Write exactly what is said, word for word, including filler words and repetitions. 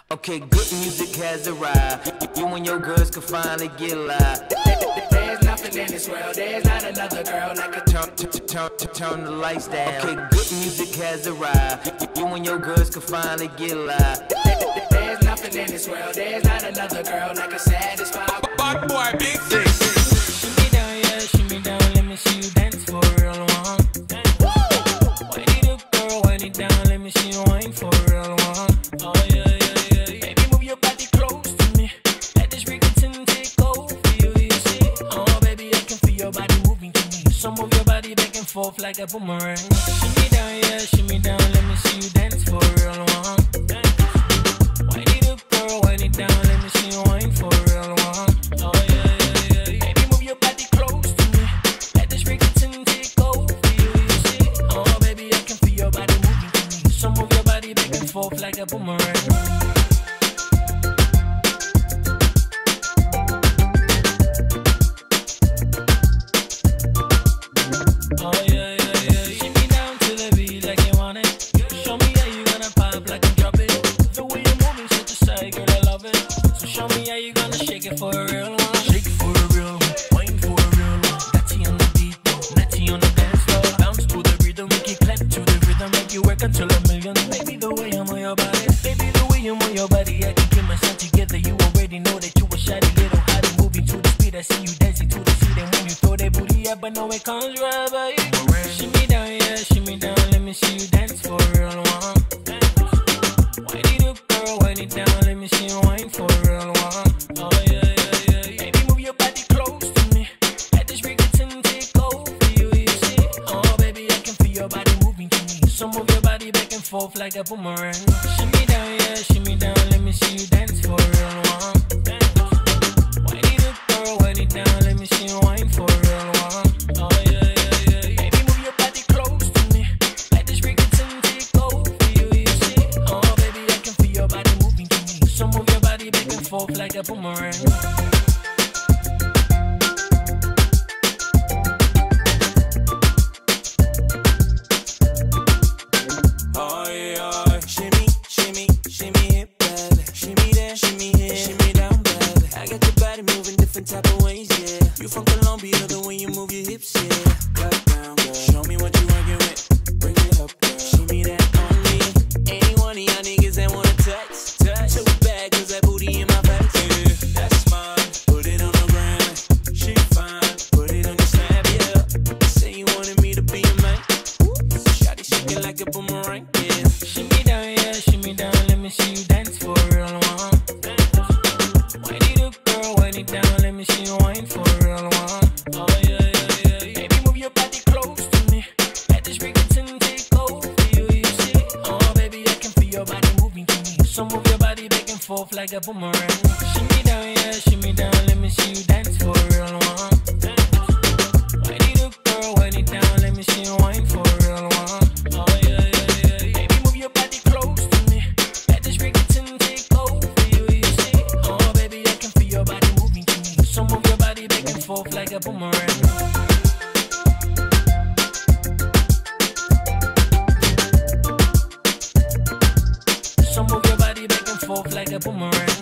Okay, good music has arrived. You and your girls can finally get live. There's nothing in this world, there's not another girl like a turn, turn, turn, turn the lights down. Okay, good music has arrived. You and your girls can finally get live. There's nothing in this world, there's not another girl like a satisfied bad boy, big six. Shimmy down, yeah, shimmy down, let me see you dance for real one. Wind it up, girl, wind it down, let me see you wine for real one. Oh yeah, yeah, yeah, yeah. Baby, move your body close to me. Let this reggaeton take over you, you see. Oh baby, I can feel your body moving to me. So move your body back and forth like a boomerang. Shimmy down, yeah, shimmy down, let me see you dance for real one. Wind it up, girl, wind it down, let me see you wine for real one. Oh yeah, yeah, yeah, yeah. Baby, move your body close to me. Let this reggaeton take over you, you see. Oh baby, I can feel your body moving to me. So move your body back and forth like a boomerang. Oh yeah, yeah, yeah. Shimmy down to the beat like you want it. Show me how you gonna pop like and drop it. The way you're moving such a sight, girl, I love it. So show me how you gonna shake it for a real one. Shake it for a real one, wine for a real one. Natty on the beat, natty on the dance floor. Bounce to the rhythm, make it clap to the rhythm, make you work until a million. Baby, the way you move your body, baby, the way you move your body, I can get myself together. You already know that you a shoddy little hottie, moving to the speed. I see you dancing to the seat, and when you throw that booty up, I know it comes right by you. Shimmy down, yeah, shimmy down, let me see you dance for a real one. Wind it up, girl, wind it down, let me see you wine for a real one. Oh yeah, yeah, yeah, yeah. Baby, move your body close to me. Let this reggaeton take over you, you see. Oh baby, I can feel your body moving to me. So move your body back and forth like a boomerang. Shimmy down, yeah, shimmy down, let me see you dance for a real one. Wind it up, girl, wind it down, let me see you wine for a real one. Oh yeah, yeah, yeah, yeah. Baby, move your body close to me. Let this reggaeton take over you, you see. Oh baby, I can feel your body moving to me. So move your body back and forth like a boomerang. Oh yeah, shimmy, shimmy, shimmy hip, baby. Shimmy there, shimmy here, shimmy down, baby. I got your body moving different type of ways, yeah. You from Colombia, the way you move your hips, yeah. Cut down, girl. Show me what you working with. Bring it up, girl. Shimmy that on me. Any one of y'all niggas that wanna touch, touch. Too bad, cause that booty in my face. Yeah, that's mine. Put it on the ground. She fine. Put it on your slab, yeah. Say you wanted me to be your man. Shawty shaking like a boomerang, yeah. Shimmy down, yeah, shimmy down, let me see you dance for a real one. Wind it up, girl, wind it down, let me see you wine for a real one. Oh yeah, yeah, yeah, yeah. Baby, move your body close to me. Let this reggaeton take over you, you see. Oh baby, I can feel your body moving to me. So move your body back and forth like a boomerang. Shimmy down, yeah, shimmy down, let me see you dance for a real one. Wind it up, girl, wind it down, let me see you wine for a real one. Oh yeah, yeah, yeah, yeah. Baby, move your body close to me. Let this reggaeton take over you, you see. Oh baby, I can feel your body moving to me. So move your body back and forth like a boomerang. So move your body back and forth like a boomerang.